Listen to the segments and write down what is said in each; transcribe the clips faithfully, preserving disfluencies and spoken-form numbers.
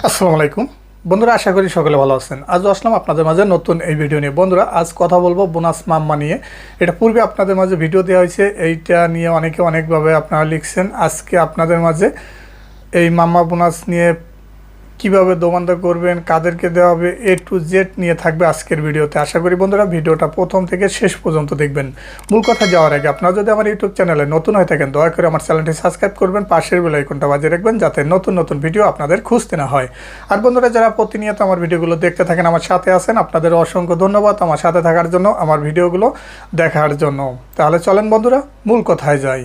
আসসালামু আলাইকুম বন্ধুরা, আশা করি সকলে ভালো আছেন। আজ আসলাম আপনাদের মাঝে নতুন এই ভিডিও নিয়ে। বন্ধুরা, আজ কথা বলবো বোনাস মাম্মা নিয়ে। এটা পূর্বে আপনাদের মাঝে ভিডিও দেওয়া হয়েছে, এইটা নিয়ে অনেকে অনেকভাবে আপনারা লিখছেন। আজকে আপনাদের মাঝে এই মাম্মা বোনাস নিয়ে কিভাবে দোমান্দা করবেন, কাদেরকে দেওয়া হবে, এ টু জেড নিয়ে থাকবে আজকের ভিডিওতে। আশা করি বন্ধুরা ভিডিওটা প্রথম থেকে শেষ পর্যন্ত দেখবেন। মূল কথা যাওয়ার আগে আপনারা যদি আমার ইউটিউব চ্যানেলে নতুন হয়ে থাকেন, দয়া করে আমার চ্যানেলটি সাবস্ক্রাইব করবেন, পাশের বেল আইকনটা বাজিয়ে রাখবেন যাতে নতুন নতুন ভিডিও আপনাদের খুঁজতে না হয়। আর বন্ধুরা, যারা প্রতিনিয়ত আমার ভিডিওগুলো দেখতে থাকেন, আমার সাথে আছেন, আপনাদের অসংখ্য ধন্যবাদ আমার সাথে থাকার জন্য, আমার ভিডিওগুলো দেখার জন্য। তাহলে চলেন বন্ধুরা, মূল কথায় যাই।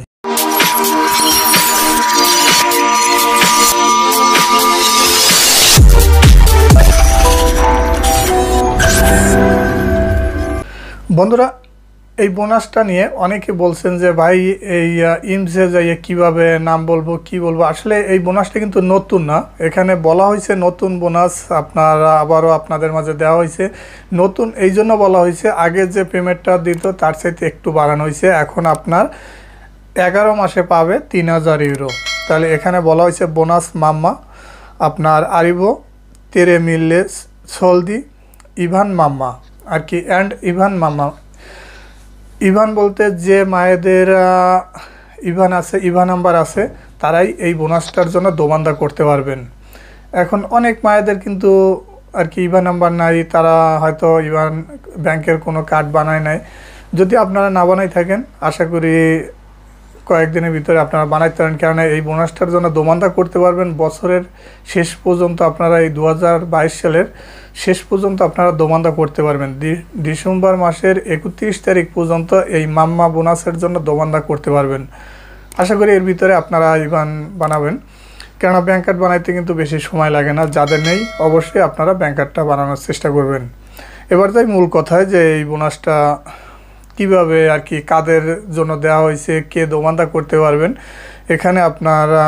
বন্ধুরা, এই বোনাসটা নিয়ে অনেকে বলছেন যে ভাই এই ইমসে যাইয়ে কিভাবে নাম বলবো, কি বলবো। আসলে এই বোনাসটা কিন্তু নতুন না, এখানে বলা হয়েছে নতুন বোনাস আপনারা আবারও আপনাদের মাঝে দেওয়া হয়েছে। নতুন এই জন্য বলা হয়েছে, আগে যে পেমেন্টটা দিত তার চাইতে একটু বাড়ানো হয়েছে। এখন আপনার এগারো মাসে পাবে তিন হাজার ইউরো। তাহলে এখানে বলা হয়েছে বোনাস মাম্মা আপনার আরিভো তেরে মিললে সলদি ইভান মাম্মা আর কি অ্যান্ড ইভান মাম্মা। ইভান বলতে যে মায়েদের ইভান আছে, ইভান নাম্বার আছে, তারাই এই বোনাসটার জন্য দোমান্দা করতে পারবেন। এখন অনেক মায়েদের কিন্তু আর কি ইভান নাম্বার নাই, তারা হয়তো ইভান ব্যাংকের কোনো কার্ড বানায় নাই। যদি আপনারা না বানাই থাকেন, আশা করি কয়েকদিনের ভিতরে আপনারা বানাইতে পারেন, কেননা এই বোনাসটার জন্য দোমান্দা করতে পারবেন বছরের শেষ পর্যন্ত। আপনারা এই দু হাজার বাইশ সালের শেষ পর্যন্ত আপনারা দোমান্দা করতে পারবেন। ডিসেম্বর মাসের একত্রিশ তারিখ পর্যন্ত এই মাম্মা বোনাসের জন্য দোমান্দা করতে পারবেন। আশা করি এর ভিতরে আপনারা ইভান বানাবেন, কেননা ব্যাংক কার্ড বানাইতে কিন্তু বেশি সময় লাগে না। যাদের নেই অবশ্যই আপনারা ব্যাংক কার্ডটা বানানোর চেষ্টা করবেন। এবার তাই মূল কথায় যে এই বোনাসটা কিভাবে আর কি কাদের জন্য দেওয়া হয়েছে, কে দোমান্দা করতে পারবেন। এখানে আপনারা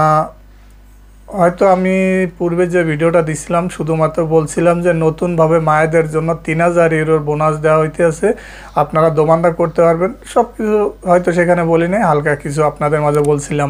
হয়তো আমি পূর্বে যে ভিডিওটা দিছিলাম শুধুমাত্র বলছিলাম যে নতুনভাবে মায়েদের জন্য তিন হাজার ইউরোর বোনাস দেওয়া হইতেছে, আপনারা দোমান্দা করতে পারবেন। সব কিছু হয়তো সেখানে বলি নাই, হালকা কিছু আপনাদের মাঝে বলছিলাম।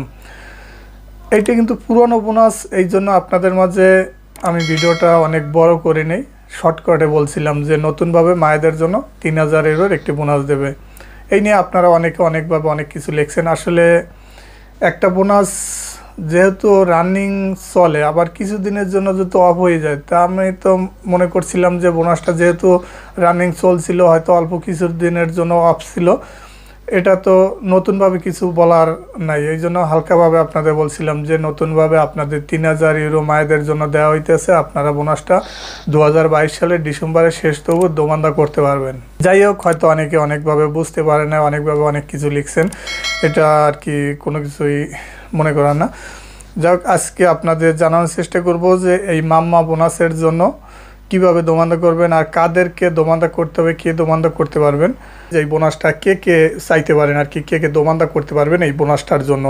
এইটা কিন্তু পুরনো বোনাস, এই জন্য আপনাদের মাঝে আমি ভিডিওটা অনেক বড় করে নেই, শর্টকাটে বলছিলাম যে নতুনভাবে মায়েদের জন্য তিন হাজার ইউরোর একটি বোনাস দেবে। এই নিয়ে আপনারা অনেকে অনেকভাবে অনেক কিছু লিখছেন। আসলে একটা বোনাস যেহেতু রানিং চলে, আবার কিছু দিনের জন্য যেহেতু অফ হয়ে যায়, তা আমি তো মনে করছিলাম যে বোনাসটা যেহেতু রানিং চলছিল, হয়তো অল্প কিছু দিনের জন্য অফ ছিল, এটা তো নতুনভাবে কিছু বলার নাই। এই জন্য হালকাভাবে আপনাদের বলছিলাম যে নতুনভাবে আপনাদের তিন হাজার ইউরো মায়েদের জন্য দেওয়া হইতেছে, আপনারা বোনাসটা দু হাজার বাইশ সালের ডিসেম্বরের শেষ তবু দোমান্দা করতে পারবেন। যাই হোক, হয়তো অনেকে অনেকভাবে বুঝতে পারে না, অনেকভাবে অনেক কিছু লিখছেন, এটা আর কি কোনো কিছুই মনে করেন না। যাই হোক, আজকে আপনাদের জানানোর চেষ্টা করব যে এই মাম্মা বোনাসের জন্য কিভাবে দোমান্দা করবেন আর কাদেরকে দোমান্দা করতে হবে, কে দোমান্দা করতে পারবেন, যে এই বোনাসটা কে কে চাইতে পারেন আর কি, কে কে দোমান্দা করতে পারবেন এই বোনাসটার জন্য।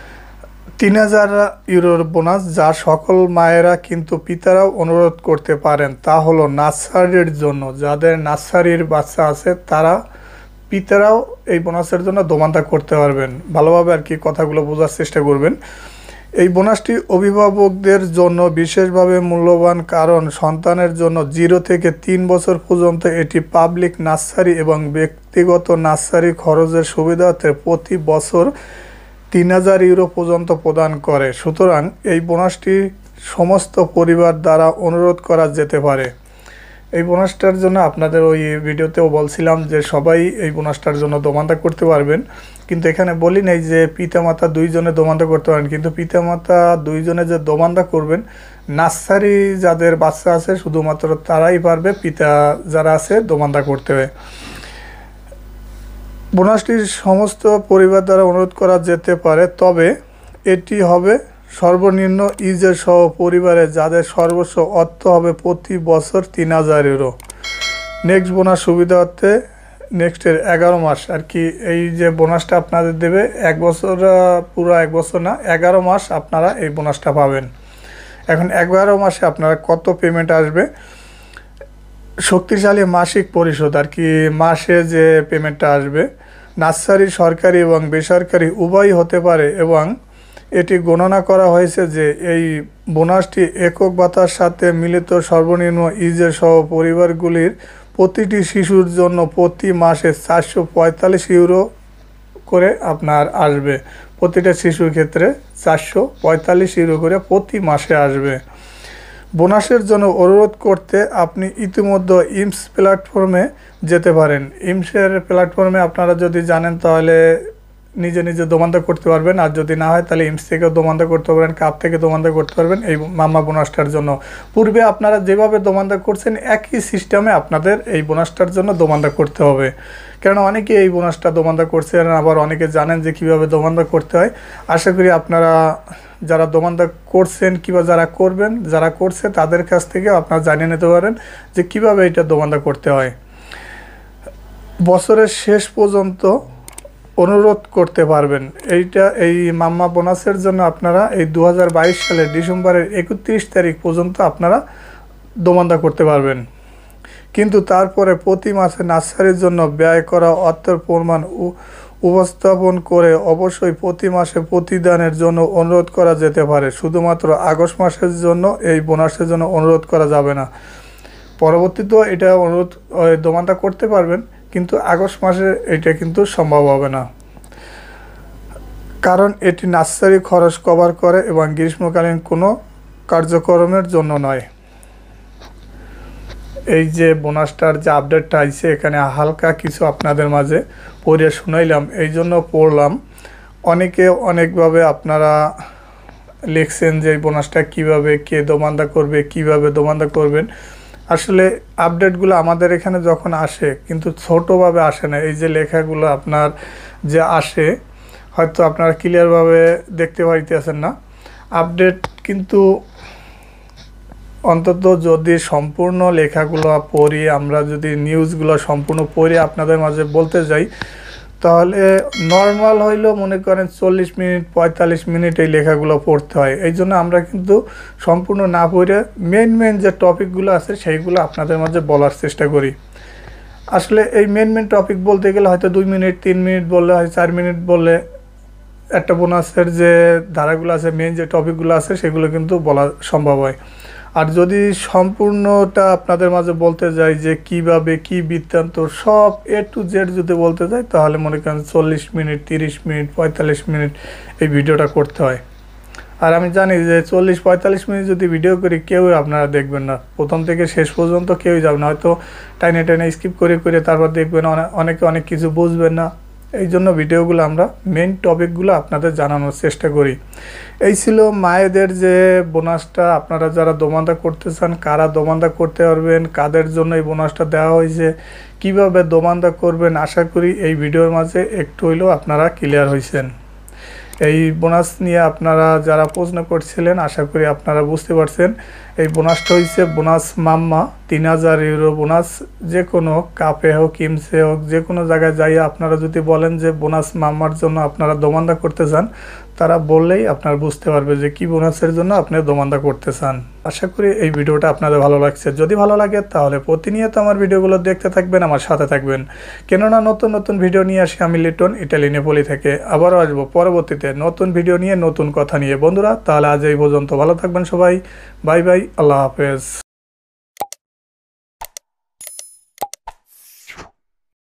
তিন হাজার ইউরোর বোনাস যা সকল মায়েরা কিন্তু পিতারাও অনুরোধ করতে পারেন, তা হলো নার্সারির জন্য। যাদের নার্সারির বাচ্চা আছে তারা পিতারাও এই বোনাসের জন্য দোমান্দা করতে পারবেন। ভালোভাবে আর কি কথাগুলো বোঝার চেষ্টা করবেন। এই বোনাসটি অভিভাবকদের জন্য বিশেষভাবে মূল্যবান, কারণ সন্তানের জন্য জিরো থেকে তিন বছর পর্যন্ত এটি পাবলিক নার্সারি এবং ব্যক্তিগত নার্সারি খরচের সুবিধার্থে প্রতি বছর তিন হাজার ইউরো পর্যন্ত প্রদান করে। সুতরাং এই বোনাসটি সমস্ত পরিবার দ্বারা অনুরোধ করা যেতে পারে। এই বোনাসটার জন্য আপনাদের ওই ভিডিওতেও বলছিলাম যে সবাই এই বোনাসটার জন্য দোমান্দা করতে পারবেন, কিন্তু এখানে বলি নাই যে পিতামাতা দুইজনে দোমান্দা করতে পারেন। কিন্তু পিতামাতা দুইজনে যে দোমান্দা করবেন, নার্সারি যাদের বাচ্চা আছে শুধুমাত্র তারাই পারবে, পিতা যারা আছে দোমান্দা করতে হবে। বোনাসটি সমস্ত পরিবার দ্বারা অনুরোধ করা যেতে পারে, তবে এটি হবে সর্বনিম্ন ইজের সহ পরিবারে যাদের সর্বোচ্চ অর্থ হবে প্রতি বছর তিন হাজার ইউরো। নেক্সট বোনাস সুবিধার্থে নেক্সটের এগারো মাস আর কি, এই যে বোনাসটা আপনাদের দেবে এক বছর, পুরো এক বছর না, এগারো মাস আপনারা এই বোনাসটা পাবেন। এখন এগারো মাসে আপনারা কত পেমেন্ট আসবে, শক্তিশালী মাসিক পরিশোধ আর কি, মাসে যে পেমেন্টটা আসবে নার্সারি সরকারি এবং বেসরকারি উভয়ই হতে পারে এবং এটি গণনা করা হয়েছে যে এই বোনাসটি একক ভাতার সাথে মিলিত সর্বনিম্ন ইজের সহ পরিবারগুলির প্রতিটি শিশুর জন্য প্রতি মাসে চারশো পঁয়তাল্লিশ ইউরো করে আপনার আসবে। প্রতিটা শিশুর ক্ষেত্রে চারশো পঁয়তাল্লিশ ইউরো করে প্রতি মাসে আসবে। বোনাসের জন্য অনুরোধ করতে আপনি ইতিমধ্যে ইমস প্ল্যাটফর্মে যেতে পারেন। ইমসের প্ল্যাটফর্মে আপনারা যদি জানেন তাহলে নিজে নিজে দোমান্দা করতে পারবেন, আর যদি না হয় তাহলে ইমস থেকেও দোমান্দা করতে পারবেন, কাপ থেকে দোমান্দা করতে পারবেন এই মাম্মা বোনাসটার জন্য। পূর্বে আপনারা যেভাবে দোমান্দা করছেন একই সিস্টেমে আপনাদের এই বোনাসটার জন্য দোমান্দা করতে হবে, কেননা অনেকে এই বোনাসটা দোমান্দা করছেন, আবার অনেকে জানেন যে কীভাবে দোমান্দা করতে হয়। আশা করি আপনারা যারা দোমান্দা করছেন কিংবা যারা করবেন, যারা করছে তাদের কাছ থেকে আপনারা জানিয়ে নিতে পারেন যে কিভাবে এটা দোমান্দা করতে হয়। বছরের শেষ পর্যন্ত অনুরোধ করতে পারবেন। এইটা এই মাম্মা বোনাসের জন্য আপনারা এই দু হাজার বাইশ সালের ডিসেম্বরের একত্রিশ তারিখ পর্যন্ত আপনারা দোমান্দা করতে পারবেন। কিন্তু তারপরে প্রতি মাসে নার্সারির জন্য ব্যয় করা অর্থের পরিমাণ উপস্থাপন করে অবশ্যই প্রতি মাসে প্রতিদানের জন্য অনুরোধ করা যেতে পারে। শুধুমাত্র আগস্ট মাসের জন্য এই বোনাসের জন্য অনুরোধ করা যাবে না। পরবর্তীতেও এটা অনুরোধ দোমান্দা করতে পারবেন, কিন্তু আগস্ট মাসে এটা কিন্তু সম্ভব হবে না, কারণ এটি নার্সারি খরচ কভার করে এবং গ্রীষ্মকালীন কোনো কার্যক্রমের জন্য নয়। এই যে বোনাসটার যে আপডেটটা আইছে এখানে হালকা কিছু আপনাদের মাঝে পড়ে শুনাইলাম, এই জন্য পড়লাম। অনেকে অনেকভাবে আপনারা লিখছেন যে এই বোনাসটা কীভাবে কে দোমান্দা করবে, কিভাবে দোমান্দা করবেন। আসলে আপডেটগুলো আমাদের এখানে যখন আসে কিন্তু ছোটোভাবে আসে না। এই যে লেখাগুলো আপনার যে আসে হয়তো আপনারা ক্লিয়ারভাবে দেখতে পাইতেছেন না। আপডেট কিন্তু অন্তত যদি সম্পূর্ণ লেখাগুলো পড়ি, আমরা যদি নিউজগুলো সম্পূর্ণ পড়ে আপনাদের মাঝে বলতে যাই তাহলে নর্মাল হইলেও মনে করেন চল্লিশ মিনিট পঁয়তাল্লিশ মিনিট এই লেখাগুলো পড়তে হয়। এই জন্য আমরা কিন্তু সম্পূর্ণ না পড়ে মেন মেন যে টপিকগুলো আছে সেইগুলো আপনাদের মাঝে বলার চেষ্টা করি। আসলে এই মেন মেন টপিক বলতে গেলে হয়তো দুই মিনিট তিন মিনিট বললে হয়, চার মিনিট বললে একটা বোনাসের যে ধারাগুলো আছে, মেন যে টপিকগুলো আছে সেগুলো কিন্তু বলা সম্ভব হয়। আর যদি সম্পূর্ণটা আপনাদের মাঝে বলতে যাই যে কিভাবে কি বৃত্তান্ত সব এ টু জেড যদি বলতে যাই তাহলে মনে করেন চল্লিশ মিনিট তিরিশ মিনিট পঁয়তাল্লিশ মিনিট এই ভিডিওটা করতে হয়। আর আমি জানি যে চল্লিশ পঁয়তাল্লিশ মিনিট যদি ভিডিও করি কেউই আপনারা দেখবেন না, প্রথম থেকে শেষ পর্যন্ত কেউই যাবে না, হয়তো টাইনে টাইনে স্কিপ করে করে তারপর দেখবেন, অনেকে অনেক কিছু বুঝবেন না। এই জন্য ভিডিওগুলো আমরা মেইন টপিকগুলো আপনাদের জানানোর চেষ্টা করি। এই ছিল মায়েদের যে বোনাসটা, আপনারা যারা দোমান্দা করতে চান কারা দোমান্দা করতে পারবেন, কাদের জন্য এই বোনাসটা দেওয়া হয়েছে, কিভাবে দোমান্দা করবেন। আশা করি এই ভিডিওর মাঝে একটু হইলেও আপনারা ক্লিয়ার হয়েছেন। এই বোনাস নিয়ে আপনারা যারা প্রশ্ন করছিলেন আশা করি আপনারা বুঝতে পারছেন। এই বোনাসটা হয়েছে বোনাস মাম্মা, তিন হাজার ইউরো বোনাস। যে কোনো কাপে হোক কিমসে হোক যে কোনো জায়গায় যাইয়া আপনারা যদি বলেন যে বোনাস মাম্মার জন্য আপনারা দোমান্দা করতে চান, তারা বললেই আপনারা বুঝতে পারবে যে কি বোনাসের জন্য আপনি দোমান্দা করতে চান। আশা করি এই ভিডিওটা আপনাদের ভালো লাগছে। যদি ভালো লাগে তাহলে প্রতিনিয়ত আমার ভিডিওগুলো দেখতে থাকবেন, আমার সাথে থাকবেন, কেননা নতুন নতুন ভিডিও নিয়ে আসি আমি লিটন, ইটালি নেপোলি থেকে। আবারও আসবো পরবর্তীতে নতুন ভিডিও নিয়ে নতুন কথা নিয়ে। বন্ধুরা তাহলে আজ এই পর্যন্ত, ভালো থাকবেন সবাই, বাই বাই, আল্লাহ হাফেজ।